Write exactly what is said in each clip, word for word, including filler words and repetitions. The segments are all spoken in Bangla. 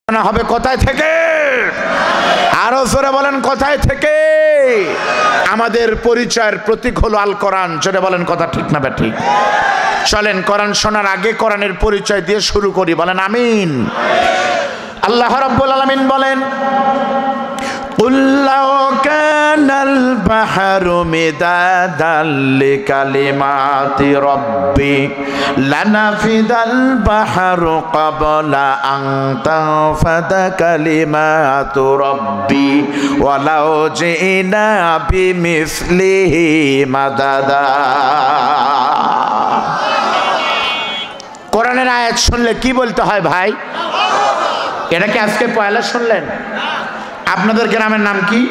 হবে কোথায় থেকে? আরো জোরে বলেন কোথায় থেকে? আমাদের পরিচয়ের প্রতীক হলো আল কোরআন। জোরে বলেন কথা ঠিক না ঠিক? চলেন কোরআন শোনার আগে কোরআনের পরিচয় দিয়ে শুরু করি, বলেন আমিন। আল্লাহ রাব্বুল আলামিন বলেন, قُلْ لَوْ كَانَ الْبَحْرُ مِدَادًا لِكَلِمَاتِ رَبِّي لَنَفِدَ الْبَحْرُ قَبْلَ أَنْ تَنْفَدَ كَلِمَاتُ رَبِّي وَلَوْ جِئْنَا بِمِثْلِهِ مَدَدًا। কোরআনের আয়াত শুনলে কি বলতে হয় ভাই? এটা কি আজকে পয়লা শুনলেন? আপনাদের গ্রামের নাম কি?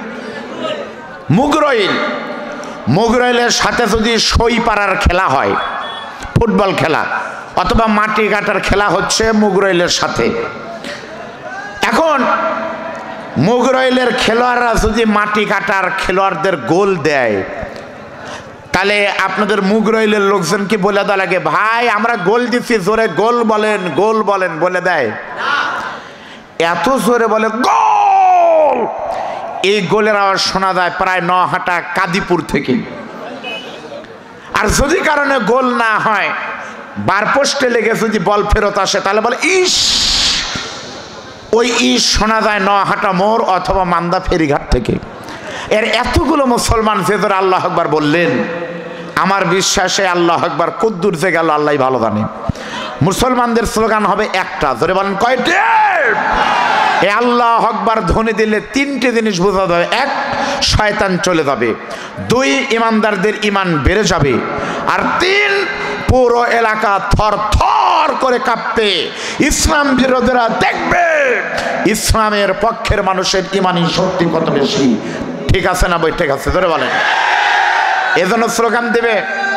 মুগরইল। মুগরইলের সাথে যদি সই পাড়ার খেলা হয়, ফুটবল খেলা অথবা মাটি কাটার খেলা হচ্ছে মুগরইলের সাথে। এখন মুগরইলের খেলোয়াড়রা যদি মাটি কাটার খেলোয়াড়দের গোল দেয়, তাহলে আপনাদের মুগরইলের লোকজন কি বলে দেওয়া লাগে, ভাই আমরা গোল দিচ্ছি, জোরে গোল বলেন, গোল বলেন, বলে দেয়? এত জোরে বলে গোল, এই গোলের আওয়াজ শোনা যায় প্রায় নহাটা কাদিপুর থেকে। আর যদি কারণে গোল না হয়, বার পোস্টে লেগে যদি বল ফেরত আসে, তাহলে বলে ইস, ওই ইস শোনা যায় নহাটা মোড় অথবা মান্দা ফেরিঘাট থেকে। এর এতগুলো মুসলমান যে ধরে আল্লাহ আকবার বললেন, আমার বিশ্বাসে আল্লাহ আকবার কদ্দুর যে গেল আল্লাহ ভালো জানে। মুসলমানদের স্লোগান হবে একটা, ধরে বলেন কয়টি? এ আল্লাহ আকবার ধ্বনি দিলে তিনটে জিনিস বোঝা যাবে। এক, শয়তান চলে যাবে। দুই, ইমানদারদের ইমান বেড়ে যাবে। আর তিন, পুরো এলাকা থর থর করে কাঁপতে ইসলাম বিরোধীরা দেখবে ইসলামের পক্ষের মানুষের ইমানি শক্তি কত বেশি। ঠিক আছে না বই? ঠিক আছে, ধরে বলেন। এজন্য স্লোগান দেবে।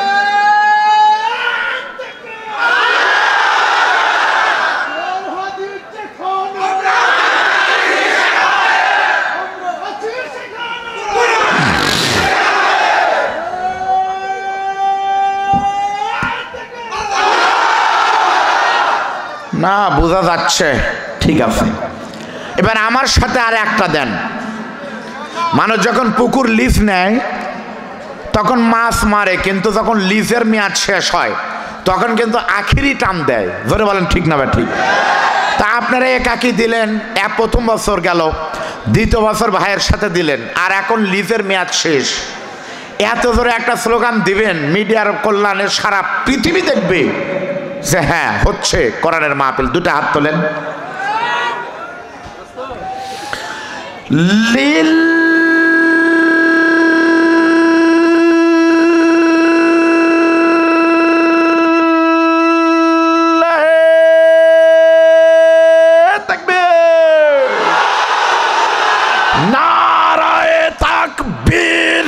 না বোঝা যাচ্ছে? ঠিক আছে, এবার আমার সাথে আর একটা দেন। মানুষ যখন পুকুর লিজ নেয় তখন মাছ মারে, কিন্তু যখন লিজের মেয়াদ শেষ হয় তখন কিন্তু আখিরি টান দেয়। ধরে বলেন ঠিক না ঠিক? তা আপনারা একাকি দিলেন, এক প্রথম বছর গেল, দ্বিতীয় বছর ভাইয়ের সাথে দিলেন, আর এখন লিজের মেয়াদ শেষ। এত জোরে একটা স্লোগান দিবেন, মিডিয়ার কল্যাণে সারা পৃথিবী দেখবে যে হ্যাঁ হচ্ছে কোরআনের মাহফিল। দুটা হাত তোলেন। লিল নারায়ে তাকবীর।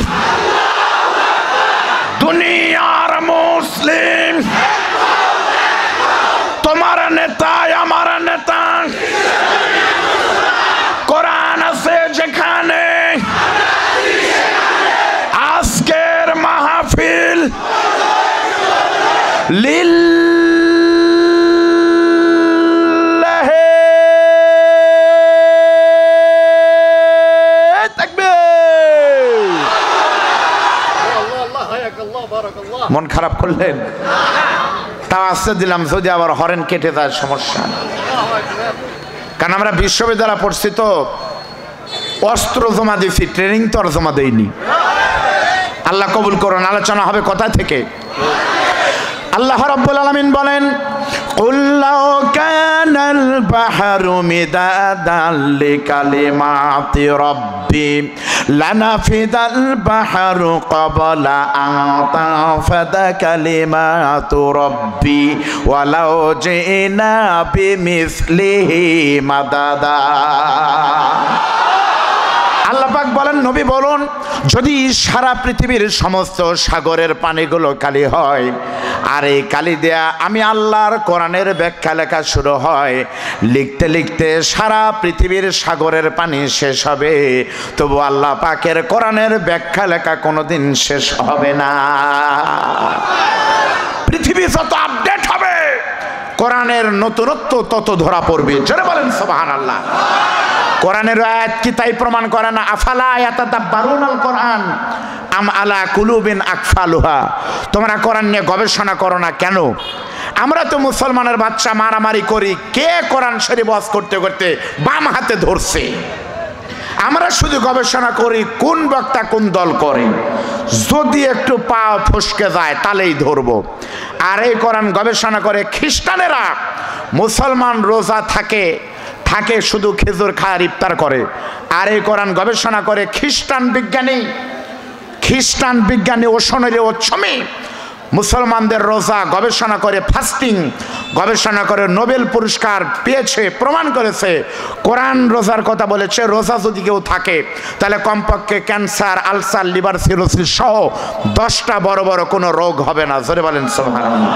দুনিয়ার মুসলিম, তোমার নেতা আমার নেতা, কোরআন আছে যেখানে, আজকের মাহফিল লিল্লাহে তাকবীর। মন খারাপ করলেন? তাও আসতে দিলাম, যদি আবার হরেন কেটে যায় সমস্যা। কারণ আমরা বিশ্ববিদ্যালয়ে পড়ছি তো, অস্ত্র জমা দিয়েছি, ট্রেনিং তো আর জমা দেয়নি। আল্লাহ কবুল করুন। আলোচনা হবে কোথা থেকে? আল্লাহ রাব্বুল আলামিন বলেন, قُلْ لَوْ كَانَ الْبَحْرُ مِدَادًا لِكَلِمَاتِ رَبِّي لَنَفِدَ الْبَحْرُ قَبْلَ أَنْ تَنْفَدَ كَلِمَاتُ رَبِّي وَلَوْ جِئْنَا بِمِثْلِهِ مَدَدًا। আল্লাহ পাক বলেন, নবী বলুন, যদি সারা পৃথিবীর সমস্ত সাগরের পানিগুলো কালি হয়, আর এই কালি দেয়া আমি আল্লাহর কোরআনের ব্যাখ্যা লেখা শুরু হয়, লিখতে লিখতে সারা পৃথিবীর সাগরের পানি শেষ হবে, তবু আল্লাহ পাকের কোরআনের ব্যাখ্যা লেখা কোনোদিন শেষ হবে না। পৃথিবী যত আপডেট হবে কোরআনের নতুনত্ব তত ধরা পড়বে। জোরে বলেন সুবহানাল্লাহ। কোরআনের আয়াত কি তাই প্রমাণ করে না? আফালা ইয়াতাদাব্বারুনাল কোরআন আম আলা কুলুবিন আকফালুহা। তোমরা কোরআন নিয়ে গবেষণা করো না কেন? আমরা তো মুসলমানের বাচ্চা মারামারি করি, কে কোরআন শরীফ ওয়াজ করতে করতে বাম হাতে ধরছে। আমরা শুধু গবেষণা করি কোন বক্তা কোন দল করে, যদি একটু পা ফসকে যায় তাহলেই ধরবো। আর এই কোরআন গবেষণা করে খ্রিস্টানেরা। মুসলমান রোজা থাকে থাকে শুধু খেজুর খায় ইফতার করে, আর এই কোরআন গবেষণা করে খ্রিস্টান বিজ্ঞানী খ্রিস্টান বিজ্ঞানী ওশনের ওছমে মুসলমানদের রোজা গবেষণা করে, ফাস্টিং গবেষণা করে নোবেল পুরস্কার পেয়েছে, প্রমাণ করেছে। কোরআন রোজার কথা বলেছে, রোজা যদি কেউ থাকে তাহলে কমপক্ষে ক্যান্সার, আলসার, লিভার সিরোসিস সহ দশটা বড় বড় কোনো রোগ হবে না। জোরে বলেন সুবহানাল্লাহ।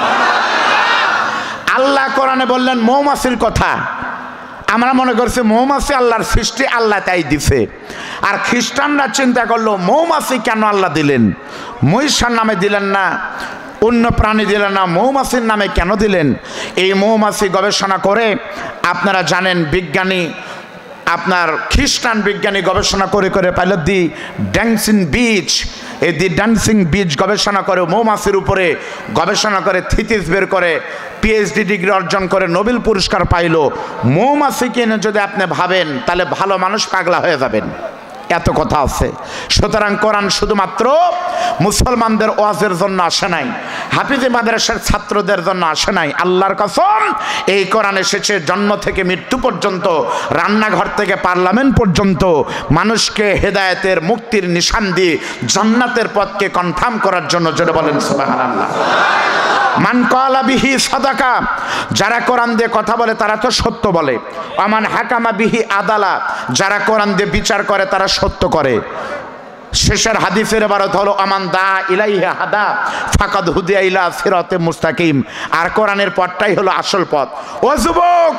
আল্লাহ কোরআনে বললেন মৌমাছির কথা। আমরা মনে করছি মৌমাছি আল্লাহর সৃষ্টি, আল্লাহ তাই দিছে। আর খ্রিস্টানরা চিন্তা করলো মৌমাছি কেন আল্লাহ দিলেন? মহিষার নামে দিলেন না, অন্য প্রাণী দিলেন না, মৌমাছির নামে কেন দিলেন? এই মৌমাছি গবেষণা করে আপনারা জানেন, বিজ্ঞানী আপনার খ্রিস্টান বিজ্ঞানী গবেষণা করে করে পাইল দি ড্যান্সিং বিচ, এই দি ড্যান্সিং বিচ গবেষণা করে মৌমাছির উপরে গবেষণা করে থিসিস বের করে পিএইচডি ডিগ্রি অর্জন করে নোবেল পুরস্কার পাইল। মৌমাছিকে নিয়ে যদি আপনি ভাবেন তাহলে ভালো মানুষ পাগলা হয়ে যাবেন, এত কথা আছে। সুতরাং কোরআন শুধুমাত্র মুসলমানদের ওয়াজের জন্য আসে নাই, হাফিজে মাদ্রাসার ছাত্রদের জন্য আসে নাই। আল্লাহর কসম, এই কোরআন এসেছে জন্ম থেকে মৃত্যু পর্যন্ত, রান্নাঘর থেকে পার্লামেন্ট পর্যন্ত মানুষকে হেদায়েতের মুক্তির নিশান দিয়ে জান্নাতের পথকে কনফার্ম করার জন্য। জোরে বলেন সুবহানাল্লাহ। মান কালা বিহি সাদাকা, যারা কোরআন দিয়ে কথা বলে তারা তো সত্য বলে। আমান হাকামা বিহি আদালা, যারা কোরআন দিয়ে বিচার করে তারা সত্য করে। শেষের হাদিসের ইবারত হলো আমান দা ইলাইহা হাদা ফাকাদ হুদিয়া ইলা সিরাতে মুস্তাকিম। আর কোরআনের পথটাই হলো আসল পথ। ও যুবক,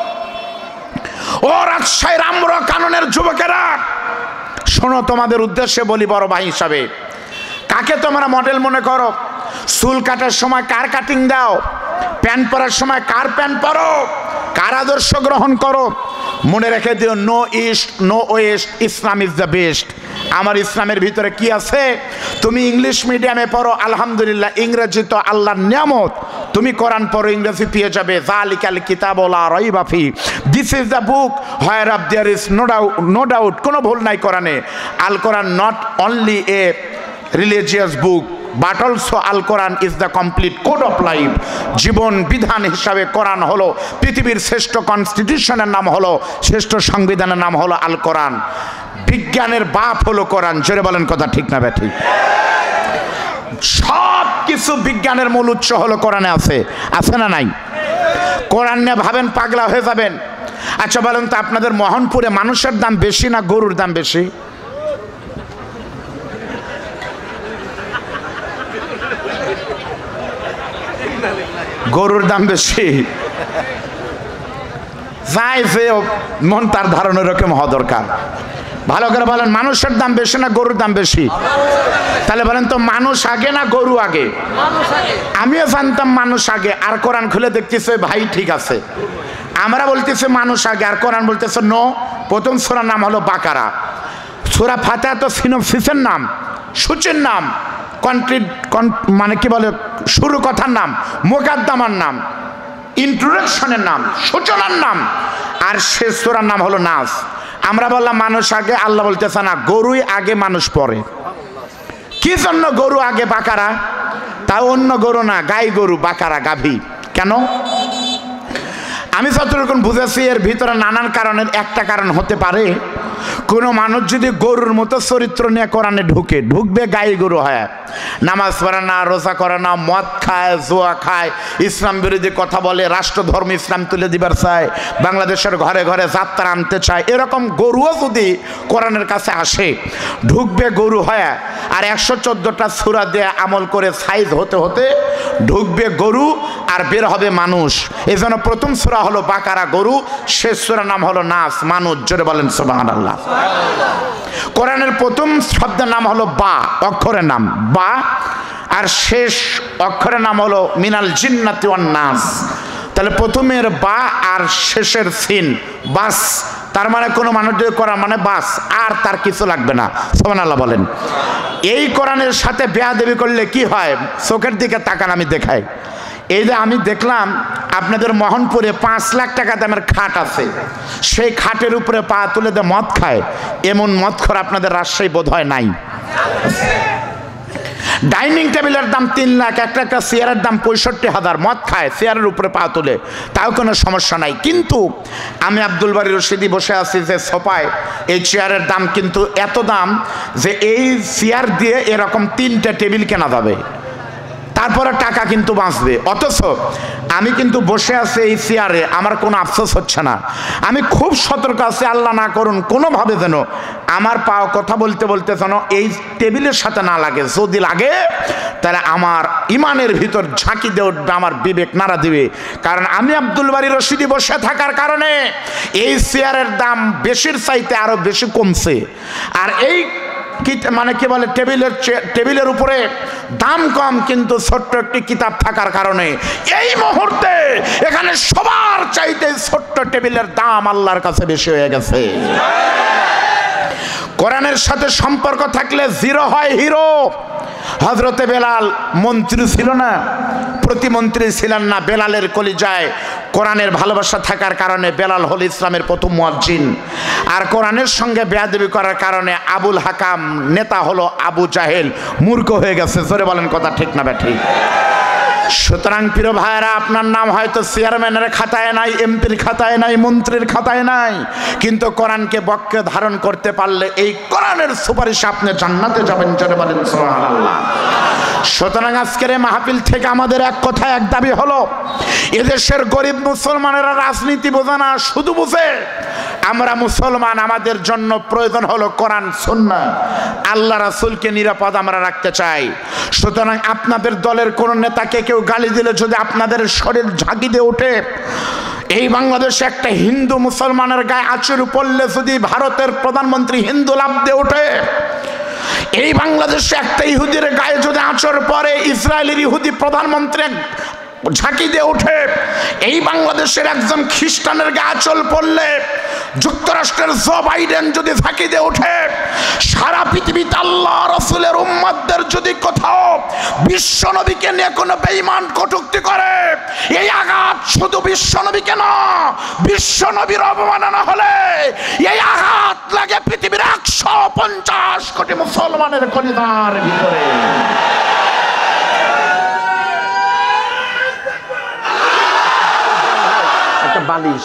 ও রাজশাহীর আম্র কাননের যুবকেরা, শোনো, তোমাদের উদ্দেশ্যে বলি বড় ভাই হিসাবে, কাকে তোমরা মডেল মনে করো? চুল কাটার সময় কার কাটিং দাও? প্যান্ট পরার সময় কার প্যান্ট পরো? কার আদর্শ গ্রহণ করো? মনে রেখে দিও, no east no west, Islam is the best. আমার ইসলামের ভিতরে কি আছে? তুমি ইংলিশ মিডিয়ামে পড়ো, আলহামদুলিল্লাহ, ইংরেজি তো আল্লাহর নিয়ামত। তুমি কোরআন পড়ো, ইংরেজি পেয়ে যাবে। যালিকাল কিতাবু লা রাইবা ফি, this is the book where of there is no doubt no doubt কোনো ভুল নাই কোরআনে। Al Quran not only a religious book but also Al Quran is the complete code of life. জীবন বিধান হিসাবে কোরআন হলো পৃথিবীর শ্রেষ্ঠ কনস্টিটিউশনের নাম হলো, শ্রেষ্ঠ সংবিধানের নাম হলো আল কোরআন। বিজ্ঞানের বাপ হলো কোরআন। জোরে বলেন কথা ঠিক না ব্যাঠিক? সব কিছু বিজ্ঞানের মূল উৎস হলো কোরআনে আছে, আছে না নাই? কোরআন নিয়ে ভাবেন পাগলা হয়ে যাবেন। আচ্ছা বলেন তো, আপনাদের মোহনপুরে মানুষের দাম বেশি না গরুর দাম বেশি? গরুর দাম বেশি। যাই যে মন তার ধারণা এরকম হওয়া দরকার। ভালো করে বলেন, মানুষের দাম বেশি না গরুর দাম বেশি? তাহলে বলেন তো, মানুষ আগে না গরু আগে? আমিও জানতাম মানুষ আগে, আর কোরআন খুলে দেখতেছে ভাই ঠিক আছে। আমরা বলতেছি মানুষ আগে, আর কোরআন বলতেছে নো। প্রথম সূরার নাম হলো বাকারা। সূরা ফাতিহা তো সিনোপসিসের নাম, সূচির নাম, কন্ট্রি মানে কি বলে, শুরু কথার নাম, মোকাদ্দমার নাম, ইন্ট্রোডাকশনের নাম, সূচনার নাম। আর শেষ সূরার নাম হলো নাস। আমরা বললাম মানুষ আগে, আল্লাহ বলতেছে না, গরুই আগে মানুষ পরে। কি জন্য গরু আগে বাকারা? তা অন্য গরু না, গাই গরু, বাকারা গাভী। কেন? আমি যতটুকু বুঝেছি এর ভিতরে নানান কারণের একটা কারণ হতে পারে। কোনো মানুষ যদি গরুর মতো চরিত্র নিয়ে কোরআনে ঢুকে, ঢুকবে গাই গরু হয়, নামাজ পড়ে না, রোজা করে না, মদ খায়, জুয়া খায়, ইসলাম বিরোধী কথা বলে, রাষ্ট্রধর্ম ইসলাম তুলে দিবার চায়, বাংলাদেশের ঘরে ঘরে যাত্রা আনতে চায়, এরকম গরুও যদি কোরআনের কাছে আসে, ঢুকবে গরু হয়। আর একশো চোদ্দোটা সূরা দিয়ে আমল করে সাইজ হতে হতে ঢুকবে গরু আর বের হবে মানুষ। এই জন্য প্রথম সূরা হলো বাকারা, গরু, শেষ সূরার নাম হলো নাস, মানুষ। জোরে বলেন সুবহানাল্লাহ। কোরআনের প্রথম শব্দের নাম হলো বা, অক্ষরের নাম বা, আর শেষ অক্ষরের নাম হলো মিনাল জিন্নাতি ওয়ান নাস। তাহলে প্রথমের বা আর শেষের সিন বাস, তার মানে কোনো মানুষ যদি কোরআন মানে বাস, আর তার কিছু লাগবে না। সুবহানাল্লাহ বলেন। এই কোরআনের সাথে বেয়াদবি করলে কি হয় চোখের দিকে তাকান, আমি দেখাই। এই যে আমি দেখলাম আপনাদের মোহনপুরে পাঁচ লাখ টাকা দামের খাট আছে, সেই খাটের উপরে পা তুলে দিয়ে মদ খায়, এমন মদখোর আপনাদের রাজশাহী বোধ হয় নাই। ডাইনিং টেবিলের দাম তিন লাখ, একটা একটা চেয়ারের দাম পঁয়ষট্টি হাজার, মদ খায় চেয়ারের উপরে পা তুলে, তাও কোনো সমস্যা নাই। কিন্তু আমি আব্দুল বারী রশিদি বসে আছি যে সোফায়, এই চেয়ারের দাম কিন্তু এত দাম যে এই চেয়ার দিয়ে এরকম তিনটে টেবিল কেনা যাবে, তারপরে টাকা কিন্তু বাঁচবে। অথচ আমি কিন্তু বসে আছি এই চেয়ারে, আমার কোনো আফসোস হচ্ছে না। আমি খুব সতর্ক আছি, আল্লাহ না করুন কোনোভাবে যেন আমার পাও কথা বলতে বলতে যেন এই টেবিলের সাথে না লাগে। যদি লাগে তাহলে আমার ইমানের ভিতর ঝাঁকি দিয়ে উঠবে, আমার বিবেক নাড়া দিবে। কারণ আমি আব্দুল বারী রশিদি বসে থাকার কারণে এই চেয়ারের দাম বেশির চাইতে আরো বেশি কমছে। আর এই কি মানে কি বলে টেবিলের টেবিলের উপরে দাম কম, কিন্তু ছোট্ট একটি কিতাব থাকার কারণে এই মুহূর্তে এখানে সবার চাইতে ছোট্ট টেবিলের দাম আল্লাহর কাছে বেশি হয়ে গেছে। কোরআনের সাথে সম্পর্ক থাকলে জিরো হয় হিরো। হযরতে বেলাল মন্ত্রী ছিল না, প্রতিমন্ত্রী ছিলেন না, বেলালের কলিজায় কোরআনের ভালোবাসা থাকার কারণে বেলাল হল ইসলামের প্রথম মুয়াজ্জিন। আর কোরআনের সঙ্গে বেয়াদবি করার কারণে আবুল হাকাম নেতা হলো আবু জাহেল, মূর্খ হয়ে গেছে। জোরে বলেন কথা ঠিক না ঠিক? সুতরাং প্রিয় ভাইরা, আপনার নাম হয়তো চেয়ারম্যানের খাতায় নাই, এমপির খাতায় নাই, মন্ত্রীর খাতায় নাই, কিন্তু কোরআনকে বক্ষে ধারণ করতে পারলে এই কোরআনের সুপারিশ আপনি জান্নাতে যাবেন। জোরে বলেন সুবহানাল্লাহ। সুতরাং আজকের এই মাহফিল থেকে আমাদের এক কথা এক দাবি হলো, এদেশের গরিব মুসলমানেরা রাজনীতি বোঝে না, শুধু বুঝে আমরা মুসলমান, আমাদের জন্য প্রয়োজন হলো কোরআন সুন্নাহ, আল্লাহ রাসূলকে নিরাপদ আমরা রাখতে চাই। সুতরাং আপনাদের দলের কোন নেতাকে কেউ গালি দিলে যদি আপনাদের শরীর ঝাঁকি দিয়ে ওঠে, এই বাংলাদেশে একটা হিন্দু মুসলমানের গায়ে আঁচড় পড়লে যদি ভারতের প্রধানমন্ত্রী হিন্দু লাভ দিয়ে ওঠে, এই বাংলাদেশে একটা ইহুদির গায়ে যদি আঁচড় পড়ে ইসরায়েলের ইহুদি প্রধানমন্ত্রী ঝাঁকি দিয়ে ওঠে, এই বাংলাদেশের একজন খ্রিস্টানের গায়ে আঁচড় পড়লে যুক্তরাষ্ট্রের জো বাইডেন যদি ঝাঁকি দিয়ে ওঠে, সারা পৃথিবীতে আল্লাহ রাসূলের উম্মতদের যদি কোথাও বিশ্ব নবীকে নিয়ে কোনো বেঈমান কটূক্তি করে, এই আঘাত শুধু বিশ্ব নবীকে না, বিশ্ব নবীর অবমাননা হলে এই আঘাত লাগে পৃথিবীর একশো পঞ্চাশ কোটি মুসলমানের কলিজার ভিতরে। একটা বালিশ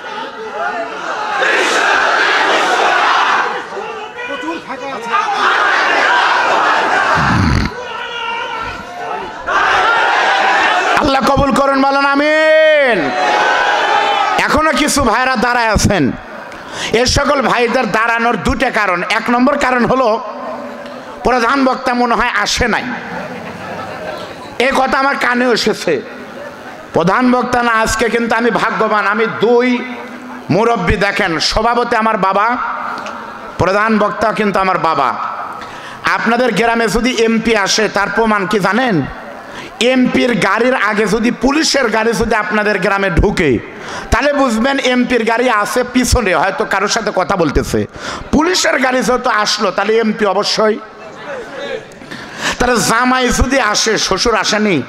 আল্লাহ কবুল করুন, বলেন আমিন। এখনো কিছু ভাইরা দাঁড়ায় আছেন, এর সকল ভাইদের দাঁড়ানোর দুটো কারণ। এক নম্বর কারণ হলো প্রধান বক্তা মনে হয় আসে নাই, এই কথা আমার কানে এসেছে। প্রধান বক্তা না আজকে, কিন্তু আমি ভাগ্যবান, আমি দুই মুরব্বী দেখেন, সভাপতি আমার বাবা, প্রধান বক্তা কিন্তু আমার বাবা। আপনাদের গ্রামে যদি এমপি আসে তার প্রমাণ কি জানেন? এমপির গাড়ির আগে যদি পুলিশের গাড়ি যদি আপনাদের গ্রামে ঢুকে, তাহলে বুঝবেন এমপির গাড়ি আছে পিছনে, হয়তো কারোর সাথে কথা বলতেছে। পুলিশের গাড়ি যেহেতু আসলো, তাহলে এমপি অবশ্যই। তাহলে জামাই যদি আসে, শ্বশুর আসেনি,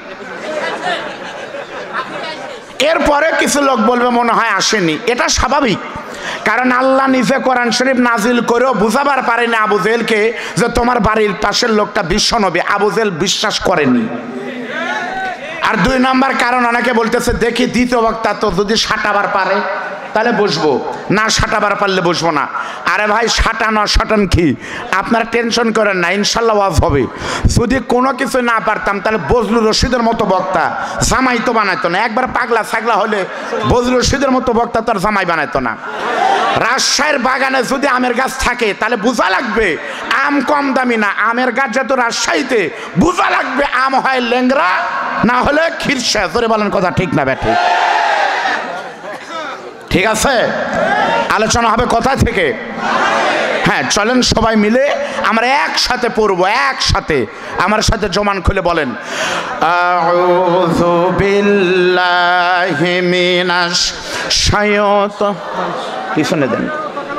এরপরে কিছু লোক বলবে মনে হয় আসেনি, এটা স্বাভাবিক। কারণ আল্লাহ নিজে কোরআন শরীফ নাজিল করেও বুঝাবার পারেনি আবু জেহেলকে যে তোমার বাড়ির পাশের লোকটা বিশ্ব নবী। আবু জেহেল বিশ্বাস করেনি। আর দুই নম্বর কারণ, অনেকে বলতেছে দেখি দ্বিতীয় বক্তা তো যদি সাঁটাবার পারে তাহলে বসবো, না সাঁটাবার পারলে বসবো না। আরে ভাই, সাঁটানো সাঁটান কি, আপনারা টেনশন করেন না, ইনশাল্লাহ ওয়াজ হবে। যদি কোনো কিছু না পারতাম তাহলে বজলুর রশিদের মতো বক্তা জামাই তো বানাইতো না। একবার পাগলা ছাগলা হলে বজলুর রশিদের মতো বক্তা তো আর জামাই বানাইতো না। রাজশাহীর বাগানে যদি আমের গাছ থাকে তাহলে বোঝা লাগবে আম কম দামি না, আমের গাছ যেহেতু রাজশাহীতে, বোঝা লাগবে আম হয় লেংরা, না হলে খিরসা। জোরে বলেন কথা ঠিক না ব্যাঠিক? ঠিক আছে। আলোচনা হবে কোথা থেকে? হ্যাঁ, চলেন সবাই মিলে আমরা একসাথে পড়বো, একসাথে আমার সাথে জমান খুলে বলেন, আউযু বিল্লাহি মিনাশ শাইতানির কি শুনে দেন,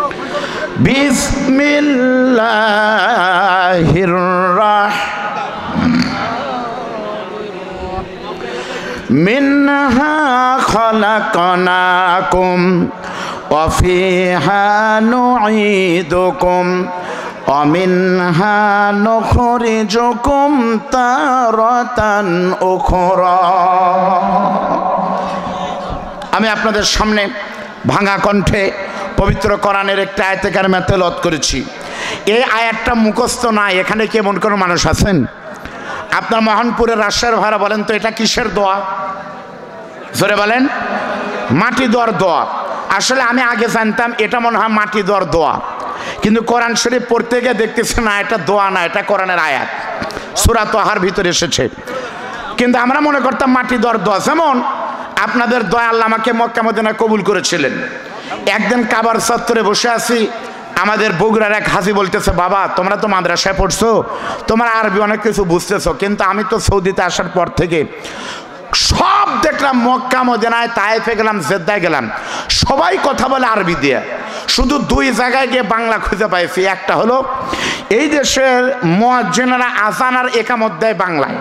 বিসমিল্লাহির রাহমানির মিনহা খালাকনাকুম ওয়া ফিহা নুঈদুকুম ওয়া মিনহা নুখরিজুকুম তারাতান উখরা। আমি আপনাদের সামনে ভাঙা কণ্ঠে পবিত্র কোরআনের একটা আয়াতে কারিমা তেলাওয়াত করেছি। এই আয়াতটা মুখস্থ নাই, এখানে কি এমন কোনো মানুষ আছেন? আপনার মোহনপুরের রাজশাহীর ভাড়া বলেন তো এটা কিসের দোয়া? জোরে বলেন। মাটি দোয়ার দোয়া। আসলে আমি আগে জানতাম এটা মনে হয় মাটি দোয়ার দোয়া, কিন্তু কোরআন শরীফ পড়তে গিয়ে দেখতেছি না, এটা দোয়া না, এটা কোরআনের আয়াত, সূরা তাহার ভিতরে এসেছে। কিন্তু আমরা মনে করতাম মাটি দোয়ার দোয়া। যেমন আপনাদের দোয়া আল্লাহ আমাকে মক্কা মদিনা কবুল করেছিলেন। একদিন কাবার চত্বরে বসে আছি, আমাদের বগুড়ার এক হাজি বলতেছে, বাবা তোমরা তো মাদ্রাসায় পড়ছো, তোমরা আরবি অনেক কিছু বুঝতেছো, কিন্তু আমি তো সৌদিতে আসার পর থেকে সব দেখলাম, মক্কা মদিনায়, তায়েফে গেলাম, জেদ্দায় গেলাম, সবাই কথা বলে আরবি দিয়ে, শুধু দুই জায়গায় গিয়ে বাংলা খুঁজে পাইছি। একটা হলো এই দেশের মুয়াজ্জিনেরা আযান আর ইকামত দেয় বাংলায়,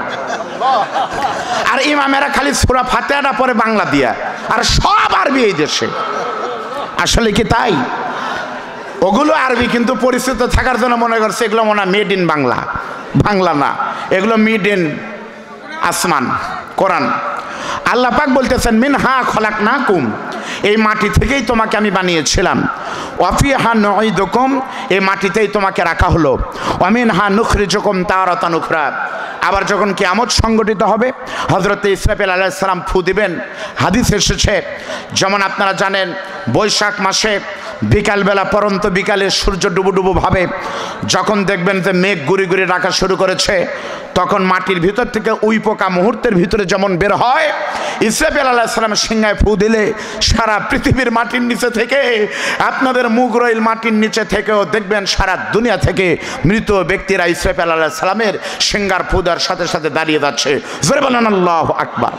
আর ইমামেরা খালি সূরা ফাতিহাটা পড়ে বাংলা দিয়া, আর সব আরবি এই দেশে। আসলে কি তাই? ওগুলো আরবি, কিন্তু পরিচিত থাকার জন্য মনে করছে এগুলো মনে হয় মেড ইন বাংলা। বাংলা না, এগুলো মেড ইন আসমান, কোরআন। আল্লাহ পাক বলতেছেন মিনহা খলাকনাকুম, এই মাটি থেকেই তোমাকে আমি বানিয়েছিলাম, ওয়া ফিহা নুঈদুকুম, এই মাটিতেই তোমাকে রাখা হলো, ওয়া মিনহা নুখরিজুকুম তারাতান উখরা। আবার যখন কিয়ামত সংগঠিত হবে, হযরত ইসরাফিল আলাইহিস সালাম ফু দিবেন। হাদিস এসেছে, যেমন আপনারা জানেন বৈশাখ মাসে বিকালবেলা, পরন্ত বিকালে সূর্য ডুবু ডুবু ভাবে, যখন দেখবেন যে মেঘ গুড়ি গুড়ি ডাকা শুরু করেছে, তখন মাটির ভিতর থেকে উই পোকা মুহূর্তের ভিতরে যেমন বের হয়, ইসরাফিল আলাইহিস সালাম সিংহায় ফু দিলে সারা পৃথিবীর মাটির নিচে থেকে, আপনাদের মুগরইল মাটির নিচে থেকেও দেখবেন সারা দুনিয়া থেকে মৃত ব্যক্তিরা ইসরাফিল আলাইহিস সালামের সিংহার ফু দেওয়ার সাথে সাথে দাঁড়িয়ে যাচ্ছে। জোরে বলেন আল্লাহু আকবার।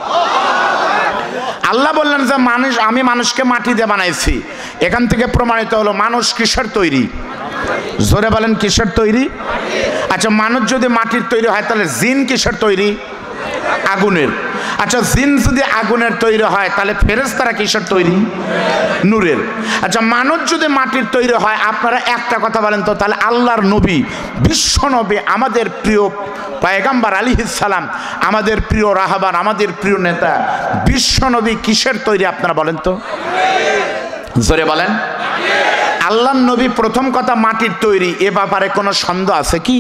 আল্লাহ বললেন যে মানুষ, আমি মানুষকে মাটি দিয়ে বানাইছি। এখান থেকে প্রমাণিত হলো মানুষ কিসের তৈরি? জোরে বলেন কিসের তৈরি? আচ্ছা, মানুষ যদি মাটির তৈরি হয় তাহলে জিন কিসের তৈরি? আগুনের। আচ্ছা, জিন যদি আগুনের তৈরি হয় তাহলে ফেরেশতারা কিসের তৈরি? নূরের। আচ্ছা, মানুষ যদি মাটির তৈরি হয়, আপনারা একটা কথা বলেন তো, তাহলে আল্লাহর নবী, বিশ্ব নবী, আমাদের প্রিয় পয়গম্বর আলাইহিস সালাম, আমাদের প্রিয় রাহবার, আমাদের প্রিয় নেতা বিশ্ব নবী কিসের তৈরি আপনারা বলেন তো? জোরে বলেন। আল্লাহর নবী প্রথম কথা মাটির তৈরি, এ ব্যাপারে কোনো সন্দেহ আছে কি?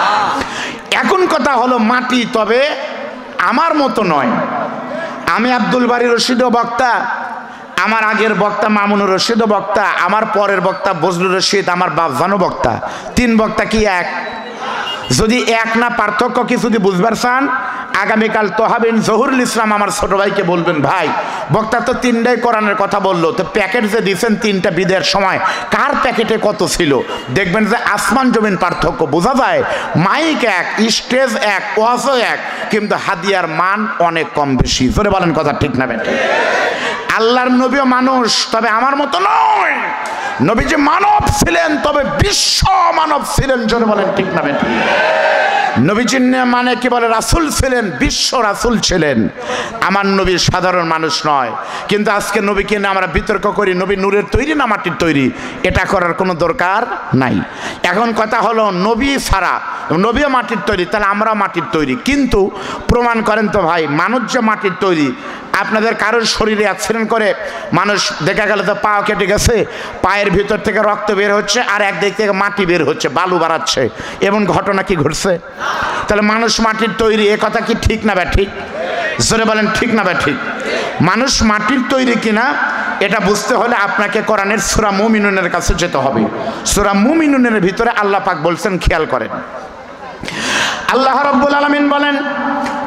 এখন কথা হলো মাটি, তবে আমার মতো নয়। আমি আব্দুল বারী রশিদও বক্তা, আমার আগের বক্তা মামুনুর রশিদও বক্তা, আমার পরের বক্তা বজলুর রশিদ, আমার বাপজানও বক্তা। তিন বক্তা কি এক? যদি এক না, পার্থক্য কি যদি বুঝবার চান, আগামীকাল তোহাবিন জহুরুল ইসলাম আমার ছোট ভাইকে বলবেন, ভাই বক্তা তো তিনটাই কোরআনের কথা বললো, তো প্যাকেট যে দিয়েছেন তিনটা বিদের সময়, কার প্যাকেটে কত ছিল? দেখবেন যে আসমান জমিন পার্থক্য বোঝা যায়। মাইক এক, স্টেজ এক, ওয়াজও এক, কিন্তু হাদিয়ার মান অনেক কম বেশি। জোরে বলেন কথা ঠিক না বেঠিক? আল্লাহর নবীও মানুষ, তবে আমার মতো নয়। নবীজি মানব ছিলেন, তবে বিশ্ব মানব ছিলেন। জোরে বলেন ঠিক না বেঠিক? নবীজি মানে কি বলে, রাসূল ছিলেন, বিশ্ব রাসূল ছিলেন। আমার নবী সাধারণ মানুষ নয়। কিন্তু আজকে নবীকে নিয়ে আমরা বিতর্ক করি, নবী নূরের তৈরি না মাটির তৈরি। এটা করার কোনো দরকার নাই। এখন কথা হলো, নবী ছাড়া, নবীও মাটির তৈরি, তাহলে আমরা মাটির তৈরি। কিন্তু প্রমাণ করেন তো ভাই, মানুষ যে মাটির তৈরি। আপনাদের কারোর শরীরে অ্যাক্সিডেন্ট করে মানুষ দেখা গেল তো পা কেটে গেছে, পায়ের ভিতর থেকে রক্ত বের হচ্ছে, আর একদিক থেকে মাটি বের হচ্ছে, বালু বাড়াচ্ছে, এমন ঘটনা কি ঘটছে? তাহলে মানুষ মাটির তৈরি, এ কথা কি ঠিক না ব্যাঠিক? জোরে বলেন ঠিক না ব্যাঠিক? মানুষ মাটির তৈরি কিনা এটা বুঝতে হলে আপনাকে কোরআনের সূরা মুমিনুনের কাছে যেতে হবে। সূরা মুমিনুনের ভিতরে আল্লাহ পাক বলছেন, খেয়াল করেন, আল্লাহ রাব্বুল আলামিন বলেন,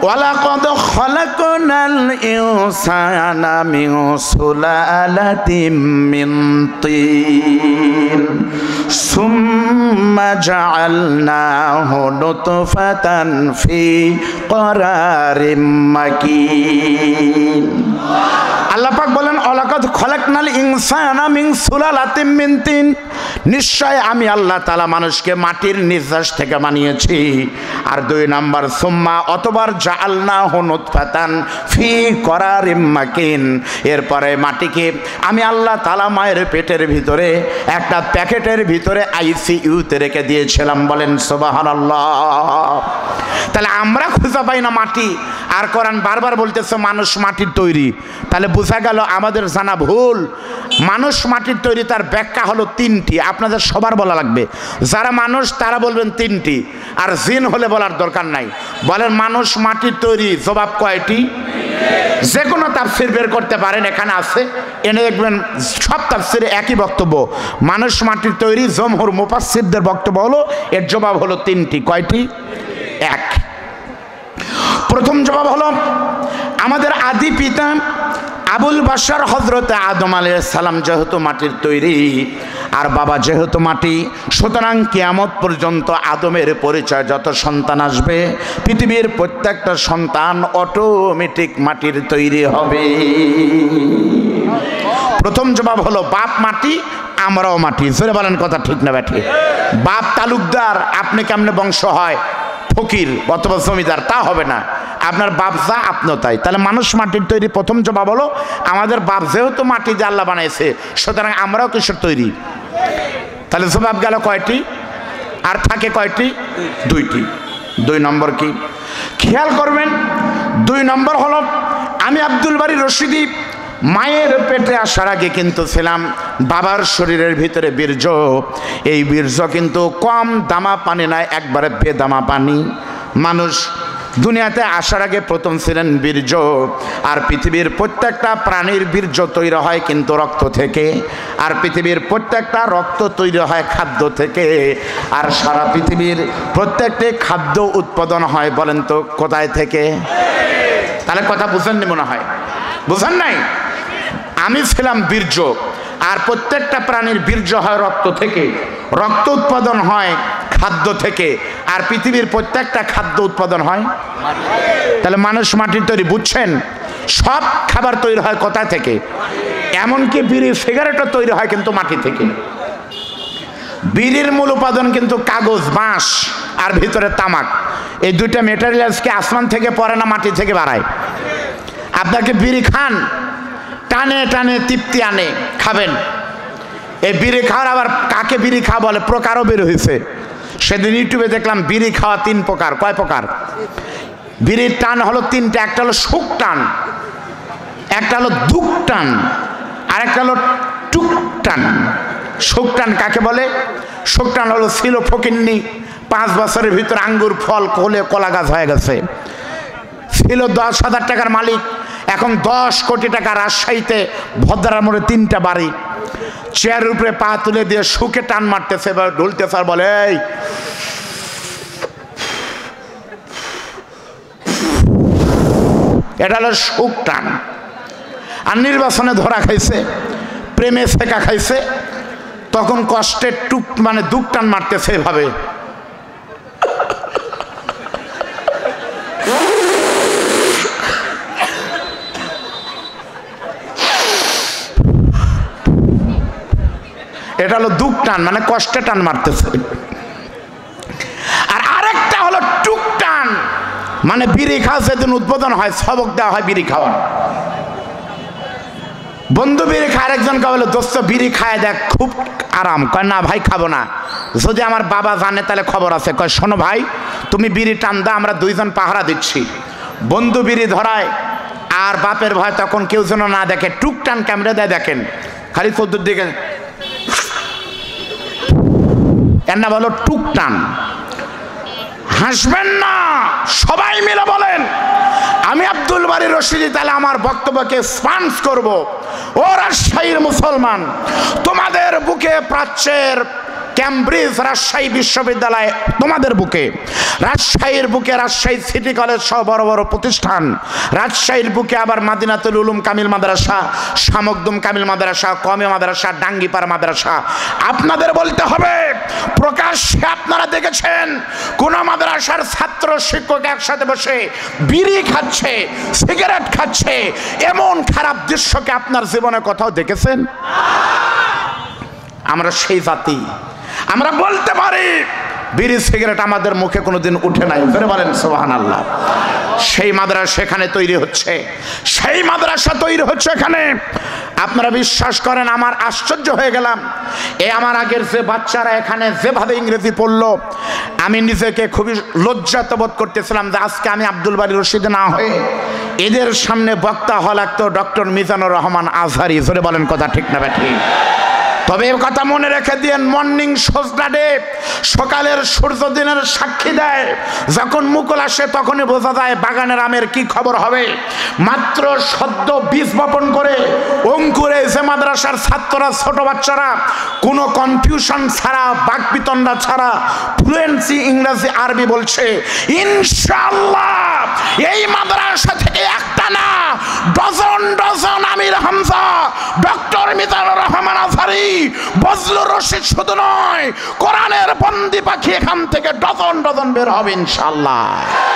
ওয়ালাকাদ খালাকনাল ইনসানা মিন সুলালাতিম মিন তিন সুম্মা জাআলনাহু নুতফাতান ফি ক্বরারিম মাকিন। আল্লাহ পাক বলেন ওয়ালাকাদ খালাকনাল ইনসানা মিন সুলালাতিম মিন তিন, নিশ্চয় আমি আল্লাহ তাআলা মানুষকে মাটির নির্যাস থেকে বানিয়েছি। আর দুই নাম্বার সুম্মা অতবার জাআলনাহু নুতফাতান ফি ক্বরারিম মাকিন, এরপরে মাটিকে আমি আল্লাহ তাআলা মায়ের পেটের ভিতরে একটা প্যাকেটের ভিতরে আইসিইউতে রেখে দিয়েছিলাম। বলেন সুবহানাল্লাহ। তাহলে আমরা খুঁজে পাই না মাটি, আর কোরআন বারবার বলতেছে মানুষ মাটির তৈরি। তাহলে বোঝা গেল আমাদের জানা ভুল। মানুষ মাটির তৈরি, তার ব্যাখ্যা হলো তিনটি। আপনাদের সবার বলা লাগবে, যারা মানুষ তারা বলবেন তিনটি, আর জিন হলে বলার দরকার নাই। বলেন মানুষ মাটির তৈরি, জবাব কয়টি? যে কোনো তাফসীর বের করতে পারেন, এখানে আছে, এনে দেখবেন সব তাফসীরে একই বক্তব্য, মানুষ মাটির তৈরি। জমহুর মুফাসসিরদের বক্তব্য হলো এর জবাব হলো তিনটি। কয়টি? এক। প্রথম জবাব হলো আমাদের আদি পিতা আবুল বাশার হযরত আদম আলাইহিস সালাম যেহেতু মাটির তৈরি, আর বাবা যেহেতু মাটি, সুতরাং কিয়ামত পর্যন্ত আদমের পরিচয় যত সন্তান আসবে, পৃথিবীর প্রত্যেকটা সন্তান অটোমেটিক মাটির তৈরি হবে। প্রথম জবাব হলো বাপ মাটি, আমরাও মাটি। জোরে বলেন কথা ঠিক না ব্যাঠি? বাপ তালুকদার, আপনি কেমনে বংশ হয় ফকির অথবা জমিদার, তা হবে না। আপনার বাপ যা আপনিও তাই। তাহলে মানুষ মাটির তৈরি। প্রথম জবাব হলো আমাদের বাপ যেহেতু মাটি দিয়ে আল্লাহ বানাইছে, সুতরাং আমরাও কিসের তৈরি? তাহলে জবাব গেল কয়টি? আর থাকে কয়টি? দুইটি। দুই নম্বর কি খেয়াল করবেন? দুই নম্বর হলো আমি আব্দুল বারী রশিদি মায়ের পেটে আসার আগে কিন্তু ছিলাম বাবার শরীরের ভিতরে বীর্য। এই বীর্য কিন্তু কম দামা পানি নয়, একবারে বেদামা পানি। মানুষ দুনিয়াতে আসার আগে প্রথম ছিলেন বীর্য। আর পৃথিবীর প্রত্যেকটা প্রাণীর বীর্য তৈরি হয় কিন্তু রক্ত থেকে, আর পৃথিবীর প্রত্যেকটা রক্ত তৈরি হয় খাদ্য থেকে, আর সারা পৃথিবীর প্রত্যেকটি খাদ্য উৎপাদন হয় বলেন তো কোথায় থেকে? তাহলে কথা বুঝেননি মনে হয়, বুঝেন নাই? আমি ছিলাম বীর্য, আর প্রত্যেকটা প্রাণীর বীর্য হয় রক্ত থেকে, রক্ত উৎপাদন হয় খাদ্য থেকে, আর পৃথিবীর প্রত্যেকটা খাদ্য উৎপাদন হয়। তাহলে মানুষ মাটির তৈরি, বুঝছেন? সব খাবার তৈরি হয় কোথা থেকে? এমনকি বিড়ি সিগারেটও তৈরি হয় কিন্তু মাটি থেকে। বিড়ির মূল উপাদান কিন্তু কাগজ, বাঁশ আর ভিতরে তামাক। এই দুইটা মেটেরিয়ালসকে আসমান থেকে পড়ে না, মাটি থেকে বাড়ায়। আপনাকে বিড়ি খান, টানে টানে তৃপ্তি আনে, খাবেন। এই বিড়ি খাওয়ার আবার কাকে বিড়ি খাওয়া বলে প্রকারও বের হয়েছে। সেদিন ইউটিউবে দেখলাম বিড়ি খাওয়া তিন প্রকার। কয় প্রকার? বিড়ির টান হলো তিনটা। একটা হলো সুখ টান, একটা হলো দুঃখ টান, আর একটা হলো টুক টান। সুখ টান কাকে বলে? সুখ টান হলো ছিল ফকিন্নি, পাঁচ বছরের ভিতরে আঙ্গুর ফল কোলে কলা গাছ হয়ে গেছে, ছিল দশ হাজার টাকার মালিক, এখন দশ কোটি টাকা। রাজশাহীতে ভদ্রার মোড়ে তিনটা বাড়ি, চেয়ারের উপরে পা তুলে দিয়ে সুখে টান মারতেছে, ঢুলতেছে আর বলে এই এটা হলো সুখ টান। আর নির্বাচনে ধরা খাইছে, প্রেমে শেখা খাইছে, তখন কষ্টের টুক মানে দুঃখ টান মারতেছে এভাবে। এটা হলো দুঃখ টান, মানে কষ্টে টান মারতেছে। আর আরেকটা হলো টুক টান, মানে বিড়ি খাওয়া যেদিন উদ্বোধন হয় সবক দেওয়া হয় বিড়ি খাওয়া। বন্ধু বিড়ি খায়, আরেকজনকে বলে দোস্ত বিড়ি খায় দেখ খুব আরাম। কয় না ভাই খাবো না, যদি আমার বাবা জানে তাহলে খবর আছে। কয় শোনো ভাই তুমি বিড়ি টান দাও, আমরা দুইজন পাহারা দিচ্ছি। বন্ধু বিড়ি ধরায়, আর বাপের ভয় তখন কেউ যেন না দেখে, টুক টান ক্যামেরা দেয়, দেখেন খালি চোদ্দোর দিকে, এর নাম হলো টুক টান। হাসবেন না, সবাই মিলে বলেন আমি আব্দুল বারী রশিদি তাহলে আমার বক্তব্যকে স্পন্স করব। ও রাজশাহীর মুসলমান, তোমাদের বুকে প্রাচ্যের ক্যামব্রিজ রাজশাহী বিশ্ববিদ্যালয় তোমাদের বুকে, রাজশাহীর বুকে রাজশাহী সিটি কলেজ সহ বড় বড় প্রতিষ্ঠান, রাজশাহীর বুকে আবার মাদিনাতুল উলুম কামিল মাদ্রাসা, শামকদুম কামিল মাদ্রাসা, কওমি মাদ্রাসা, ডাঙ্গিপাড়া মাদ্রাসা। আপনাদের বলতে হবে, প্রকাশ্যে আপনারা দেখেছেন কোন মাদ্রাসার ছাত্র শিক্ষক একসাথে বসে বিড়ি খাচ্ছে, সিগারেট খাচ্ছে, এমন খারাপ দৃশ্যকে আপনার জীবনে কোথাও দেখেছেন? আমরা সেই জাতি, আমরা বলতে পারি বিড়ি সিগারেট আমাদের মুখে কোনোদিন উঠে নাই। ফের বলেন সুবহানাল্লাহ। সেই মাদ্রাসা সেখানে তৈরি হচ্ছে, সেই মাদ্রাসা তৈরি হচ্ছে এখানে। আপনারা বিশ্বাস করেন, আমার আশ্চর্য হয়ে গেলাম। এ আমার আগের যে বাচ্চারা এখানে যেভাবে ইংরেজি পড়লো, আমি নিজেকে খুবই লজ্জাত বোধ করতেছিলাম যে আজকে আমি আব্দুল বারী রশিদ না হয়ে এদের সামনে বক্তা হওয়া লাগতো ডক্টর মিজানুর রহমান আজহারি। ধরে বলেন কথা ঠিক না ঠিক? তবে এর কথা মনে রেখে দিয়েন, মর্নিং সজদা ডে, সকালের সূর্য দিনের সাক্ষী দেয়। যখন মুকুল আসে তখনই বোঝা যায় বাগানের আমের কি খবর হবে। মাত্র সদ্য বীজ বপন করে অঙ্কুরে যে মাদ্রাসার ছাত্ররা, ছোট বাচ্চারা কোনো কনফিউশন ছাড়া, বাকবিতণ্ডা ছাড়া ফ্লুয়েন্সি ইংরেজি আরবি বলছে, ইনশাআল্লাহ এই মাদ্রাসা থেকে একটা না dozen dozen Amir Hamza, doctor Mizanur Rahman Azhari, Bazlur Rashid শুধু নয়, কোরআনের বন্দি পাখি এখান থেকে ডজন ডজন বের হবে ইনশাআল্লাহ।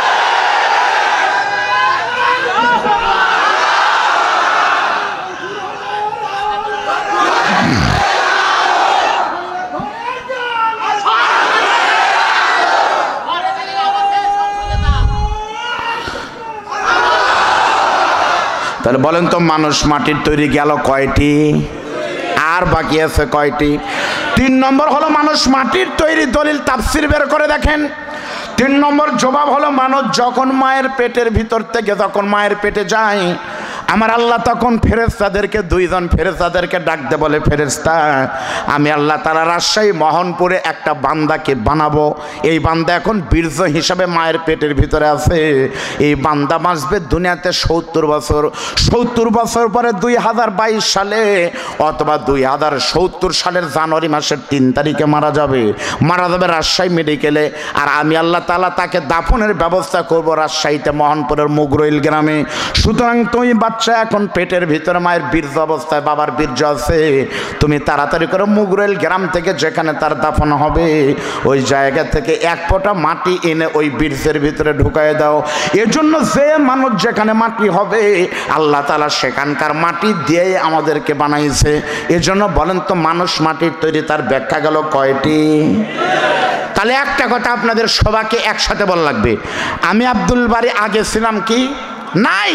তাহলে বলেন তো, মানুষ মাটির তৈরি গেল কয়টি, আর বাকি আছে কয়টি? তিন নম্বর হলো মানুষ মাটির তৈরি। দলিল তাফসির বের করে দেখেন। তিন নম্বর জবাব হলো, মানুষ যখন মায়ের পেটের ভিতর থেকে যখন মায়ের পেটে যায়, আমার আল্লাহ তখন ফেরেশতাদেরকে, দুইজন ফেরেশতাদেরকে ডাকতে বলে, ফেরেশতা আমি আল্লাহ তাআলা রাজশাহী মোহনপুরে একটা বান্দাকে বানাবো। এই বান্দা এখন বীর্য হিসাবে মায়ের পেটের ভিতরে আছে। এই বান্দা বাঁচবে দুনিয়াতে সত্তর বছর। সত্তর বছর পরে দুই হাজার বাইশ সালে অথবা দুই হাজার সত্তর সালের জানুয়ারি মাসের তিন তারিখে মারা যাবে। মারা যাবে রাজশাহী মেডিকেলে। আর আমি আল্লাহ তাআলা তাকে দাফনের ব্যবস্থা করব রাজশাহীতে মোহনপুরের মুগরইল গ্রামে। সুতরাং তুমি বাচ্চা এখন পেটের ভিতরে মায়ের বীর্য অবস্থায়, বাবার বীর্য আছে, তুমি তাড়াতাড়ি করে মুগরইল গ্রাম থেকে যেখানে তার দাফন হবে ওই জায়গা থেকে এক ফোঁটা মাটি এনে ওই বীর্যের ভিতরে ঢুকায় দাও। এজন্য যে মানুষ যেখানে মাটি হবে আল্লাহ তাআলা সেখানকার মাটি দিয়ে আমাদেরকে বানাইছে। এজন্য বলেন তো, মানুষ মাটির তৈরি, তার ব্যাখ্যা গেল কয়টি? তাহলে একটা কথা আপনাদের সবাইকে একসাথে বলা লাগবে। আমি আব্দুল বারী আগে ছিলাম কি নাই?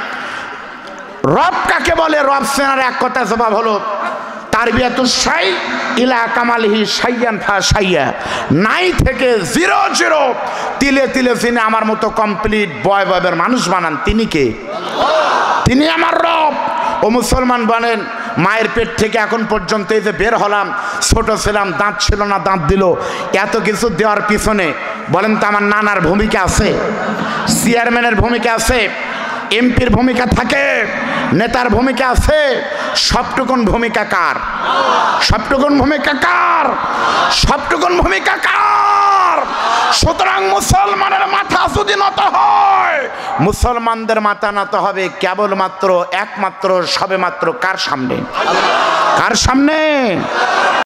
রব কাকে বলে? রব সেনার এক কথা জবাব হলো, তারবিয়াতুস শাই ইলা কামালিহি শাইয়ান ফা শাইয়া। নাই থেকে জিরো জিরো তিলে তিলে যিনি আমার মতো কমপ্লিট বয় বয়ের মানুষ বানান, তিনি কে? তিনি আমার রব। ও মুসলমান বলেন, মায়ের পেট থেকে এখন পর্যন্ত এই যে বের হলাম, ছোট ছিলাম, দাঁত ছিল না, দাঁত দিল, এত কিছু দেওয়ার পিছনে বলেন তো আমার নানার ভূমিকা আছে, চেয়ারম্যানের ভূমিকা আছে, এমপির ভূমিকা থাকে, নেতার ভূমিকা আছে। সবটুকুন ভূমিকা কার? সবটুকুন ভূমিকা কার? সবটুকুন ভূমিকা কার? সুতরাং মুসলমানের মাথা যদি নত হয়, মুসলমানদের মাথা নত হবে কেবলমাত্র একমাত্র সবেমাত্র কার সামনে? কার সামনে?